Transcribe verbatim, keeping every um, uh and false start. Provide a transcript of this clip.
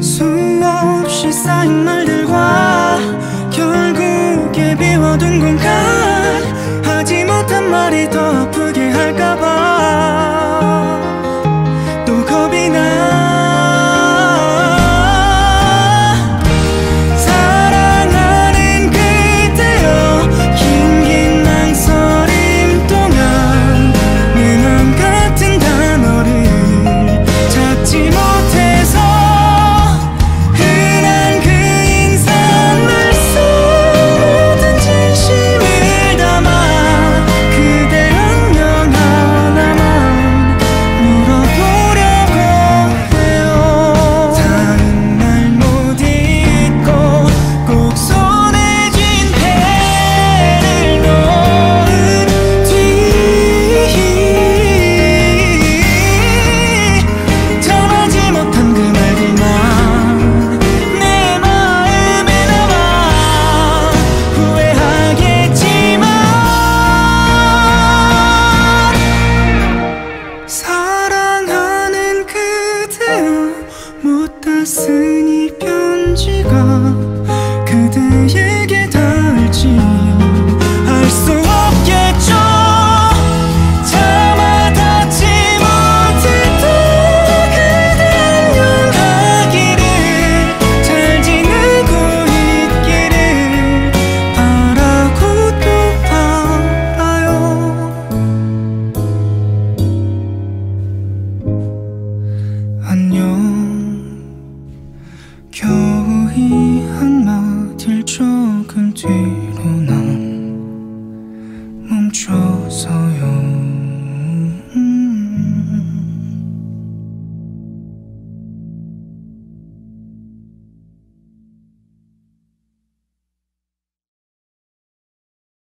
수없이 쌓인 말들과 결국에 비워둔 공간, 하지 못한 말이 더 아프게 할까봐 또 겁이 나. 사랑하는 그대여, 긴긴 망설임 동안 내 맘 같은 단어를 찾지 못해서 흔한 그 인사말 속 모든 진심을 담아 그대 안녕 하나만 물어보려고 해요. 다른 말 못 잊고 꼭 손에 쥔 배를 놓은 뒤 전하지 못한 그 말들만 내 마음에 남아 후회하겠지만, 사랑하는 그대여, 못 다 쓴 이 편지가